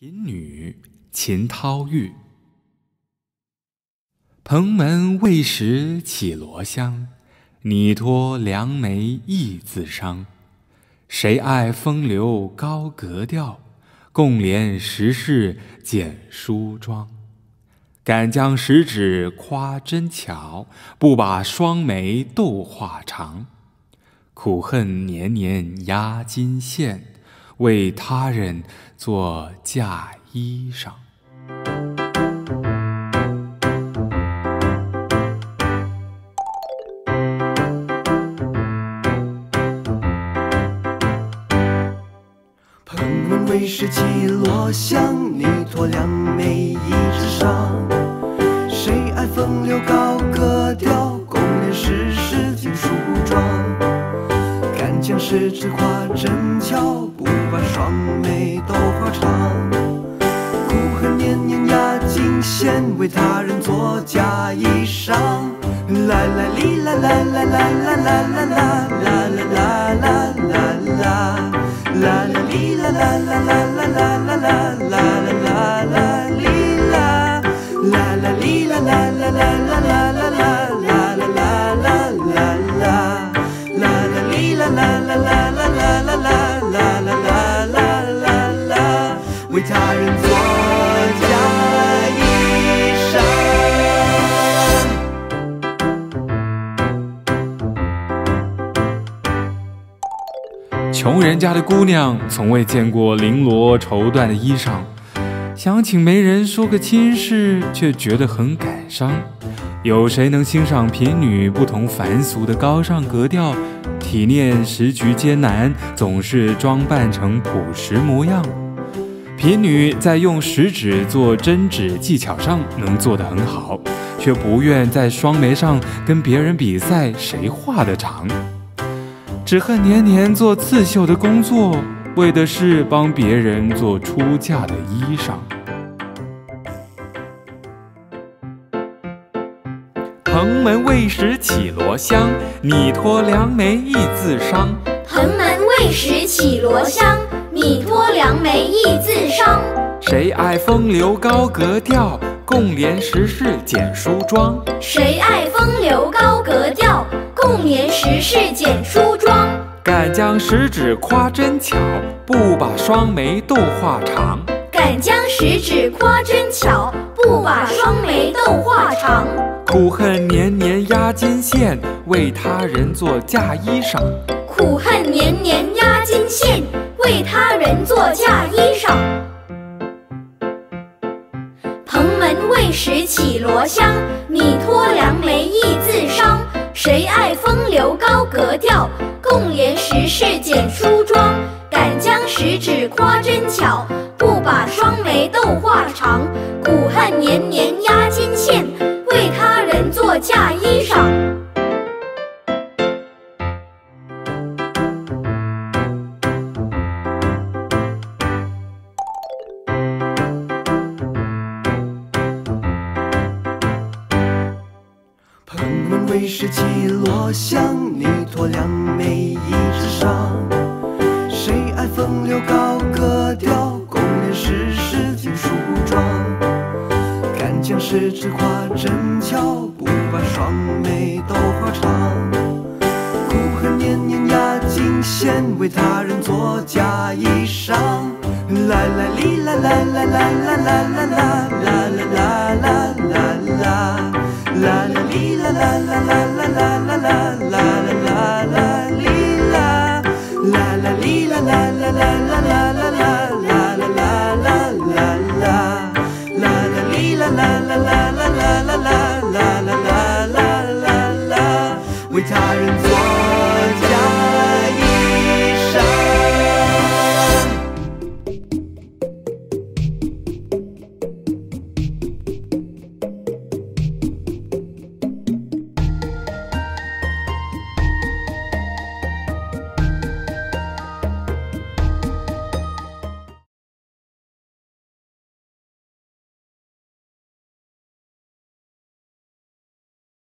贫女秦涛玉。蓬门未识绮罗香，拟托良媒意自伤。谁爱风流高格调，共怜时事简梳妆。敢将食指夸针巧，不把双眉斗画长。苦恨年年压金线，为他人做嫁衣裳。 蓬门未识绮罗香，拟托良媒意自伤。谁爱风流高格调，共怜时事简梳妆。敢将食指夸针巧，不把双眉斗画长。苦恨年年压金线，为他人做嫁衣裳。啦啦哩啦啦啦啦啦啦啦啦啦啦啦啦啦。啦啦哩啦啦啦啦啦啦啦啦啦啦啦哩啦，啦啦哩啦啦啦啦啦啦啦啦啦啦啦啦啦，啦啦哩啦啦啦啦啦啦啦啦啦啦啦啦，为他人做嫁衣裳。 穷人家的姑娘从未见过绫罗绸缎的衣裳，想请媒人说个亲事，却觉得很感伤。有谁能欣赏贫女不同凡俗的高尚格调，体念时局艰难，总是装扮成朴实模样？贫女在用食指做针指技巧上能做得很好，却不愿在双眉上跟别人比赛谁画得长。只恨年年做刺绣的工作，为的是帮别人做出嫁的衣裳。蓬门未识绮罗香，拟托良媒意自伤。 蓬门未识绮罗香，拟托良媒意自伤。 谁爱风流高格调，共怜时事简梳妆。 谁爱风流高格调，共怜时事简梳妆。 敢将食指夸针巧，不把双眉斗画长。 敢将食指夸针巧，不把双眉斗画长。 苦恨年年压金线，为他人做嫁衣裳。 苦恨年年压金线，为他人做嫁衣裳。蓬门未识绮罗香，拟托良媒意自伤。谁爱风流高格调，共怜时事简梳妆。敢将食指夸针巧，不把双眉斗画长。苦恨年年压金线，为他人做嫁衣裳。 蓬门未识绮罗香，拟托良媒意自伤。谁爱风流高格调，共怜时事简梳妆。敢将食指夸针巧，不把双眉斗画长。苦恨年年压金线，为他人做嫁衣裳。啦啦哩啦啦啦啦啦啦啦啦啦啦啦啦，啦啦哩啦啦啦啦啦啦啦啦啦啦哩啦，啦啦哩啦啦啦啦啦啦啦。